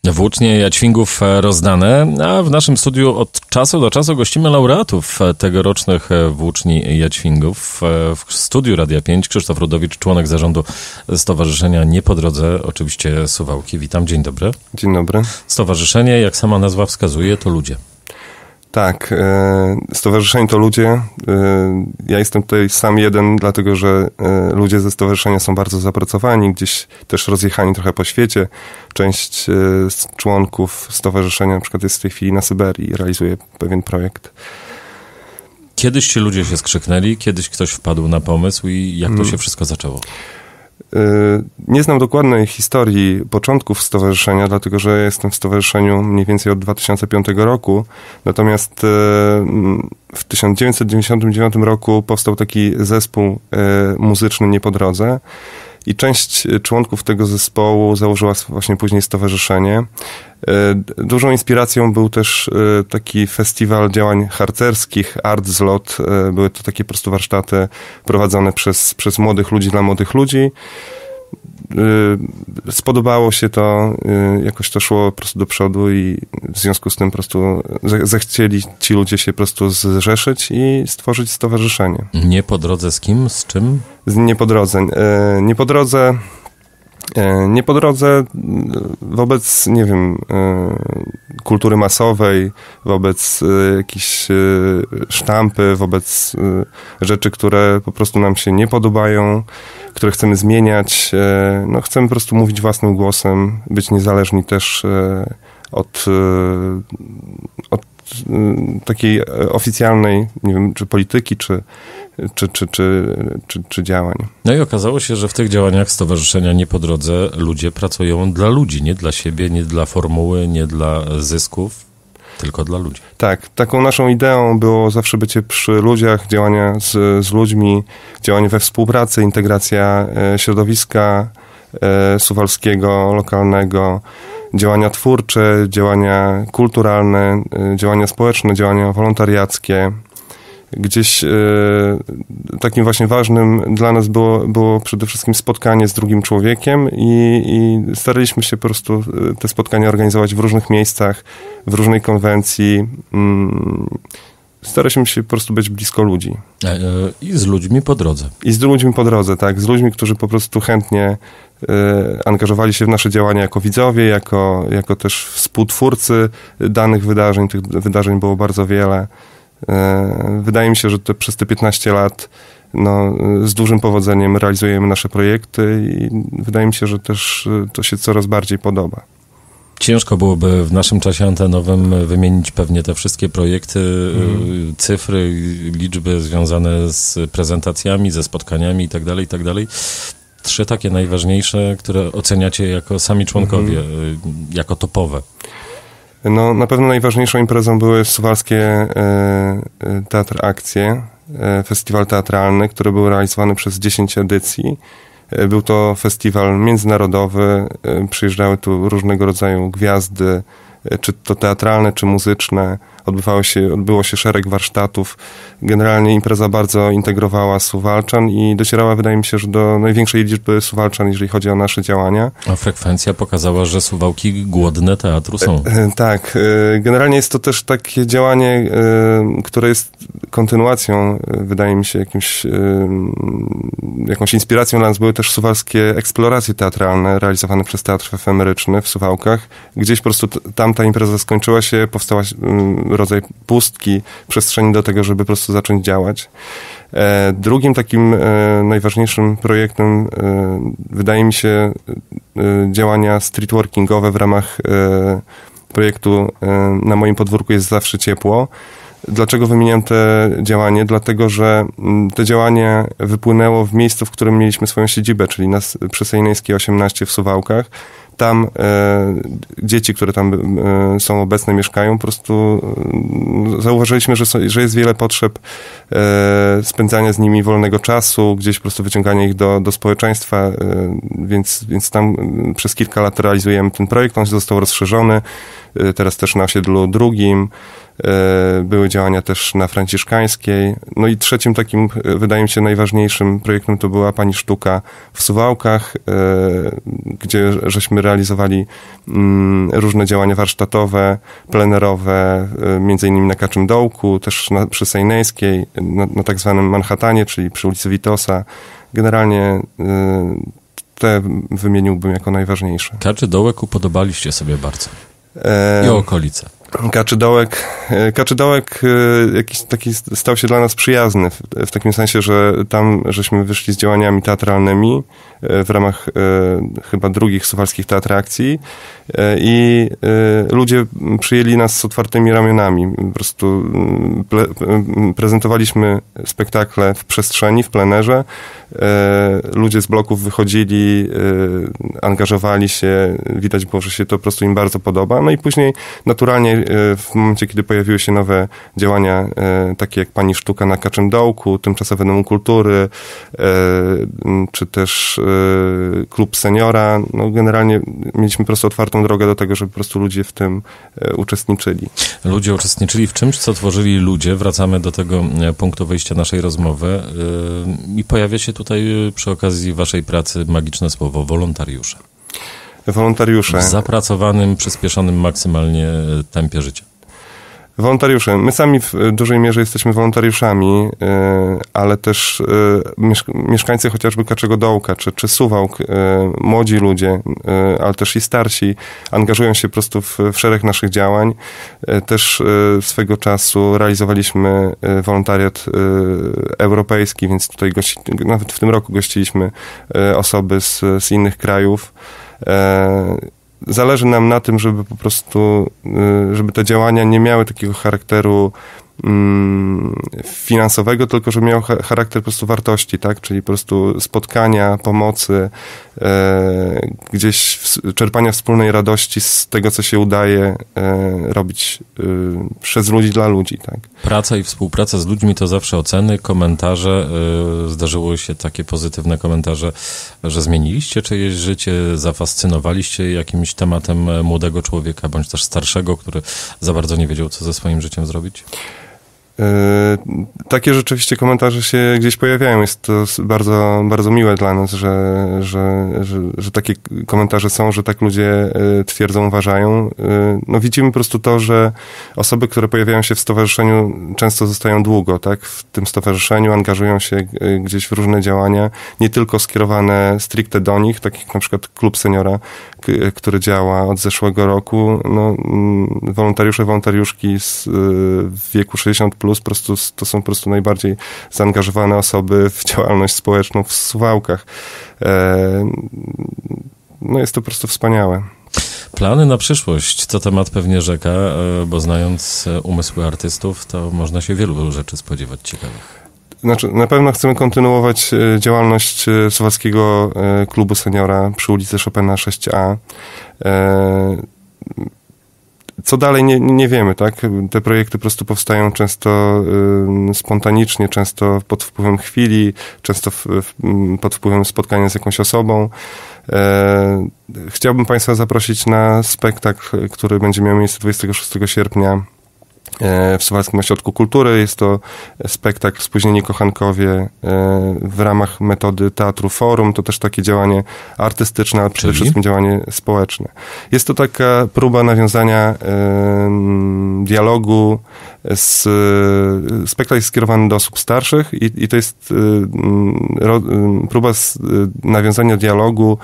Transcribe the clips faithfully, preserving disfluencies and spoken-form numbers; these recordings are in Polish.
Włócznie Jaćwingów rozdane, a w naszym studiu od czasu do czasu gościmy laureatów tegorocznych włóczni Jaćwingów. W studiu Radia pięć Krzysztof Rudowicz, członek zarządu Stowarzyszenia Nie po drodze, oczywiście Suwałki. Witam, dzień dobry. Dzień dobry. Stowarzyszenie, jak sama nazwa wskazuje, to ludzie. Tak, e, stowarzyszenie to ludzie. E, ja jestem tutaj sam jeden, dlatego że e, ludzie ze stowarzyszenia są bardzo zapracowani, gdzieś też rozjechani trochę po świecie. Część e, z członków stowarzyszenia na przykład jest w tej chwili na Syberii i realizuje pewien projekt. Kiedyś ci ludzie się skrzyknęli, kiedyś ktoś wpadł na pomysł i jak to hmm. się wszystko zaczęło? Nie znam dokładnej historii początków stowarzyszenia, dlatego że jestem w stowarzyszeniu mniej więcej od dwa tysiące piątego roku. Natomiast w tysiąc dziewięćset dziewięćdziesiątym dziewiątym roku powstał taki zespół muzyczny Nie po drodze. I część członków tego zespołu założyła właśnie później stowarzyszenie. Dużą inspiracją był też taki festiwal działań harcerskich, Art Zlot. Były to takie po prostu warsztaty prowadzone przez, przez młodych ludzi dla młodych ludzi. Spodobało się to, jakoś to szło po prostu do przodu i w związku z tym po prostu zechcieli ci ludzie się po prostu zrzeszyć i stworzyć stowarzyszenie. Nie po drodze z kim? Z czym? Z nie po drodze. Nie po drodze Nie po drodze wobec, nie wiem, kultury masowej, wobec jakiejś sztampy, wobec rzeczy, które po prostu nam się nie podobają, które chcemy zmieniać. No, chcemy po prostu mówić własnym głosem, być niezależni też od, od takiej oficjalnej, nie wiem, czy polityki, czy Czy, czy, czy, czy, czy działań. No i okazało się, że w tych działaniach Stowarzyszenia Nie po drodze ludzie pracują dla ludzi, nie dla siebie, nie dla formuły, nie dla zysków, tylko dla ludzi. Tak, taką naszą ideą było zawsze bycie przy ludziach, działania z, z ludźmi, działanie we współpracy, integracja e, środowiska e, suwalskiego, lokalnego, działania twórcze, działania kulturalne, e, działania społeczne, działania wolontariackie. Gdzieś e, takim właśnie ważnym dla nas było, było przede wszystkim spotkanie z drugim człowiekiem i, i staraliśmy się po prostu te spotkania organizować w różnych miejscach, w różnej konwencji. Mm, staraliśmy się po prostu być blisko ludzi. E, I z ludźmi po drodze. I z ludźmi po drodze, tak. Z ludźmi, którzy po prostu chętnie e, angażowali się w nasze działania jako widzowie, jako, jako też współtwórcy danych wydarzeń. Tych wydarzeń było bardzo wiele. Wydaje mi się, że te, przez te piętnaście lat no, z dużym powodzeniem realizujemy nasze projekty i wydaje mi się, że też to się coraz bardziej podoba. Ciężko byłoby w naszym czasie antenowym wymienić pewnie te wszystkie projekty, mm. cyfry, liczby związane z prezentacjami, ze spotkaniami itd., itd. Trzy takie najważniejsze, które oceniacie jako sami członkowie, mm. jako topowe. No, na pewno najważniejszą imprezą były suwalskie e, Teatr Akcje, e, festiwal teatralny, który był realizowany przez dziesięć edycji. E, był to festiwal międzynarodowy, e, przyjeżdżały tu różnego rodzaju gwiazdy, e, czy to teatralne, czy muzyczne. Odbywało się, odbyło się szereg warsztatów. Generalnie impreza bardzo integrowała Suwalczan i docierała, wydaje mi się, że do największej liczby Suwalczan, jeżeli chodzi o nasze działania. A frekwencja pokazała, że Suwałki głodne teatru są. E, e, tak. E, generalnie jest to też takie działanie, e, które jest kontynuacją, e, wydaje mi się, jakimś, e, jakąś inspiracją dla nas. Były też suwalskie eksploracje teatralne realizowane przez Teatr Efemeryczny w Suwałkach. Gdzieś po prostu t- tam ta impreza skończyła się, powstała e, rodzaj pustki, przestrzeni do tego, żeby po prostu zacząć działać. E, drugim takim e, najważniejszym projektem e, wydaje mi się e, działania streetworkingowe w ramach e, projektu e, Na moim podwórku jest zawsze ciepło. Dlaczego wymieniam te działanie? Dlatego, że to działanie wypłynęło w miejscu, w którym mieliśmy swoją siedzibę, czyli na przy Sejnejskiej osiemnaście w Suwałkach. Tam e, dzieci, które tam e, są obecne, mieszkają, po prostu e, zauważyliśmy, że, so, że jest wiele potrzeb e, spędzania z nimi wolnego czasu, gdzieś po prostu wyciągania ich do, do społeczeństwa, e, więc, więc tam przez kilka lat realizujemy ten projekt. On został rozszerzony, e, teraz też na osiedlu drugim. były działania też na Franciszkańskiej. No i trzecim takim, wydaje mi się, najważniejszym projektem to była Pani Sztuka w Suwałkach, gdzie żeśmy realizowali różne działania warsztatowe, plenerowe, między innymi na Kaczym Dołku, też na, przy Sejnejskiej, na, na tak zwanym Manhattanie, czyli przy ulicy Witosa. Generalnie te wymieniłbym jako najważniejsze. Kaczy Dołek upodobaliście sobie bardzo. I okolice. Kaczy Dołek, Kaczy Dołek jakiś taki stał się dla nas przyjazny, w, w takim sensie, że tam żeśmy wyszli z działaniami teatralnymi w ramach e, chyba drugich suwalskich teatrakcji e, i e, ludzie przyjęli nas z otwartymi ramionami. Po prostu ple, prezentowaliśmy spektakle w przestrzeni, w plenerze. E, ludzie z bloków wychodzili, e, angażowali się, widać było, że się to po prostu im bardzo podoba. No i później naturalnie w momencie, kiedy pojawiły się nowe działania, e, takie jak Pani Sztuka na Kaczym Dołku, Tymczasowy Dom Kultury, e, czy też e, Klub Seniora, no generalnie mieliśmy po prostu otwartą drogę do tego, żeby po prostu ludzie w tym e, uczestniczyli. Ludzie uczestniczyli w czymś, co tworzyli ludzie. Wracamy do tego punktu wyjścia naszej rozmowy e, i pojawia się tutaj przy okazji waszej pracy magiczne słowo wolontariusze. Wolontariusze. W zapracowanym, przyspieszonym maksymalnie tempie życia. Wolontariusze. My sami w dużej mierze jesteśmy wolontariuszami, ale też mieszkańcy chociażby Kaczego Dołka, czy, czy Suwałk, młodzi ludzie, ale też i starsi, angażują się po prostu w, w szereg naszych działań. Też swego czasu realizowaliśmy wolontariat europejski, więc tutaj gości, nawet w tym roku gościliśmy osoby z, z innych krajów. Zależy nam na tym, żeby po prostu, żeby te działania nie miały takiego charakteru finansowego, tylko żeby miał charakter po prostu wartości, tak? Czyli po prostu spotkania, pomocy, e, gdzieś w, czerpania wspólnej radości z tego, co się udaje e, robić e, przez ludzi, dla ludzi, tak? Praca i współpraca z ludźmi to zawsze oceny, komentarze. E, zdarzyło się takie pozytywne komentarze, że zmieniliście czyjeś życie, zafascynowaliście jakimś tematem młodego człowieka, bądź też starszego, który za bardzo nie wiedział, co ze swoim życiem zrobić? Yy, takie rzeczywiście komentarze się gdzieś pojawiają. Jest to bardzo, bardzo miłe dla nas, że, że, że, że takie komentarze są, że tak ludzie yy, twierdzą, uważają. Yy, no widzimy po prostu to, że osoby, które pojawiają się w stowarzyszeniu, często zostają długo, tak? W tym stowarzyszeniu angażują się yy, gdzieś w różne działania, nie tylko skierowane stricte do nich, tak jak na przykład Klub Seniora, k- który działa od zeszłego roku. No, yy, wolontariusze, wolontariuszki z, yy, w wieku sześćdziesiąt plus, po prostu, to są po prostu najbardziej zaangażowane osoby w działalność społeczną w Suwałkach. E, no jest to po prostu wspaniałe. Plany na przyszłość to temat pewnie rzeka, bo znając umysły artystów, to można się wielu rzeczy spodziewać ciekawych. Znaczy, na pewno chcemy kontynuować działalność Suwalskiego Klubu Seniora przy ulicy Chopina sześć A. E, Co dalej nie, nie wiemy, tak? Te projekty po prostu powstają często y, spontanicznie, często pod wpływem chwili, często w, w, pod wpływem spotkania z jakąś osobą. E, chciałbym Państwa zaprosić na spektakl, który będzie miał miejsce dwudziestego szóstego sierpnia w Suwalskim Ośrodku Kultury. Jest to spektakl Spóźnieni kochankowie w ramach metody Teatru Forum. To też takie działanie artystyczne, ale przede wszystkim działanie społeczne. Jest to taka próba nawiązania dialogu z... Spektakl jest skierowany do osób starszych i, i to jest próba z nawiązania dialogu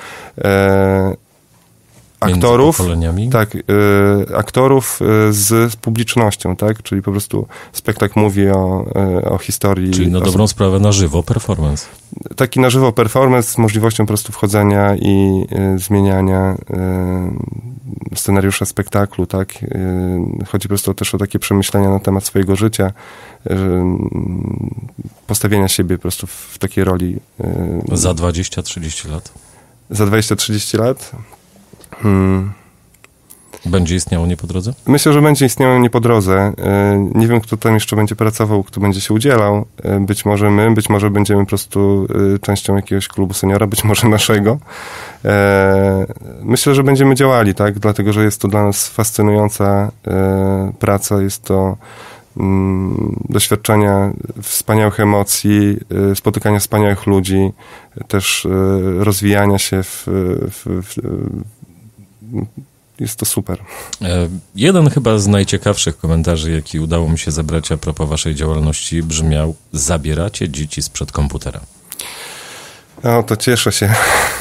aktorów, tak, y, aktorów y, z publicznością, tak, czyli po prostu spektakl mówi o, y, o historii. Czyli na osób... dobrą sprawę na żywo performance. Taki na żywo performance z możliwością po prostu wchodzenia i y, zmieniania y, scenariusza spektaklu, tak. Y, chodzi po prostu też o takie przemyślenia na temat swojego życia, y, postawienia siebie po prostu w takiej roli. Y, Za dwadzieścia trzydzieści lat? Za dwadzieścia trzydzieści lat? Hmm. Będzie istniało Nie po drodze? Myślę, że będzie istniało Nie po drodze. Nie wiem, kto tam jeszcze będzie pracował, kto będzie się udzielał. Być może my, być może będziemy po prostu częścią jakiegoś klubu seniora, być może naszego. Myślę, że będziemy działali, tak? Dlatego, że jest to dla nas fascynująca praca, jest to doświadczenia wspaniałych emocji, spotykania wspaniałych ludzi, też rozwijania się w, w, w jest to super. Jeden chyba z najciekawszych komentarzy, jaki udało mi się zebrać a propos waszej działalności, brzmiał: zabieracie dzieci sprzed komputera. O, to cieszę się.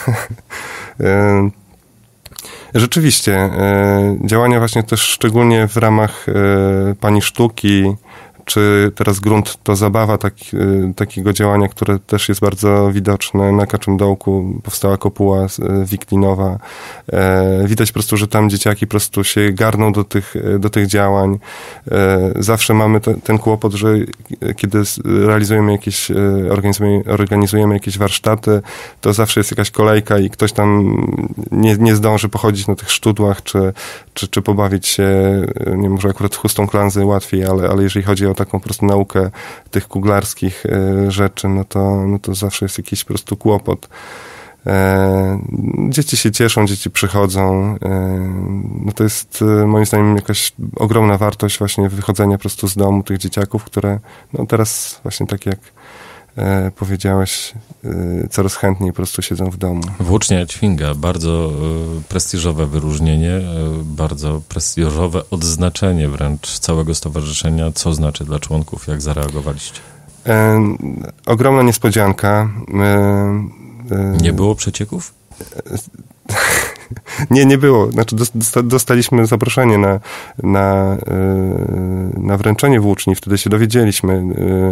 Rzeczywiście, działania właśnie też szczególnie w ramach Pani Sztuki, czy teraz Grunt to Zabawa, tak, takiego działania, które też jest bardzo widoczne. Na Kaczym Dołku powstała kopuła wiklinowa. E, widać po prostu, że tam dzieciaki po prostu się garną do tych, do tych działań. E, zawsze mamy te, ten kłopot, że kiedy realizujemy jakieś, organizujemy, organizujemy jakieś warsztaty, to zawsze jest jakaś kolejka i ktoś tam nie, nie zdąży pochodzić na tych szczudłach, czy, czy, czy pobawić się, nie może akurat chustą klanzy łatwiej, ale, ale jeżeli chodzi o taką po prostu naukę tych kuglarskich e, rzeczy, no to, no to zawsze jest jakiś po prostu kłopot. E, dzieci się cieszą, dzieci przychodzą. E, no to jest e, moim zdaniem jakaś ogromna wartość właśnie wychodzenia po prostu z domu tych dzieciaków, które no teraz właśnie tak jak e, powiedziałeś, e, coraz chętniej po prostu siedzą w domu. Włócznia Ćwinga, bardzo e, prestiżowe wyróżnienie, e, bardzo prestiżowe odznaczenie wręcz całego stowarzyszenia. Co znaczy dla członków? Jak zareagowaliście? E, ogromna niespodzianka. E, Nie było przecieków? Nie, nie było. Znaczy dostaliśmy zaproszenie na, na, na wręczenie włóczni, wtedy się dowiedzieliśmy.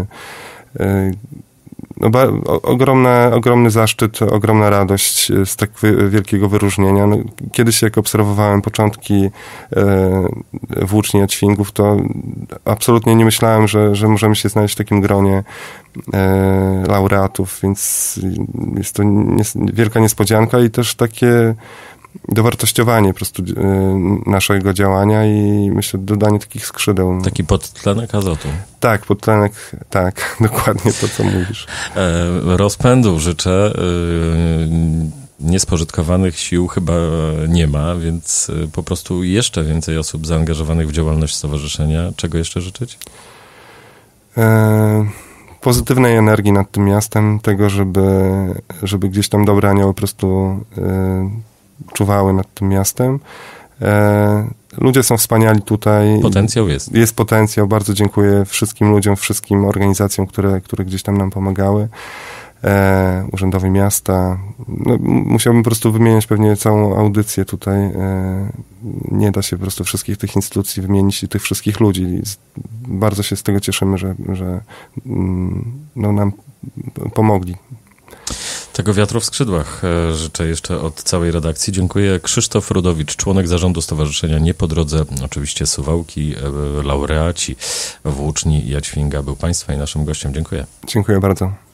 No, ba, ogromna, ogromny zaszczyt, ogromna radość z tak wy, wielkiego wyróżnienia. No, kiedyś jak obserwowałem początki e, włóczni Ćwingów, to absolutnie nie myślałem, że, że możemy się znaleźć w takim gronie e, laureatów, więc jest to nies, wielka niespodzianka i też takie dowartościowanie po prostu e, naszego działania i myślę dodanie takich skrzydeł. Taki podtlenek azotu. Tak, podtlenek, tak, dokładnie to, co mówisz. E, rozpędu życzę. E, niespożytkowanych sił chyba nie ma, więc po prostu jeszcze więcej osób zaangażowanych w działalność stowarzyszenia. Czego jeszcze życzyć? E, pozytywnej energii nad tym miastem, tego, żeby, żeby gdzieś tam dobre anioły po prostu e, czuwały nad tym miastem. E, ludzie są wspaniali tutaj. Potencjał jest. Jest potencjał. Bardzo dziękuję wszystkim ludziom, wszystkim organizacjom, które, które gdzieś tam nam pomagały. E, Urzędowi Miasta. No, musiałbym po prostu wymieniać pewnie całą audycję tutaj. E, nie da się po prostu wszystkich tych instytucji wymienić i tych wszystkich ludzi. Bardzo się z tego cieszymy, że, że no, nam pomogli. Tego wiatru w skrzydłach życzę jeszcze od całej redakcji. Dziękuję. Krzysztof Rudowicz, członek zarządu Stowarzyszenia Nie po drodze, oczywiście Suwałki, laureaci włóczni Ćwinga, był Państwa i naszym gościem. Dziękuję. Dziękuję bardzo.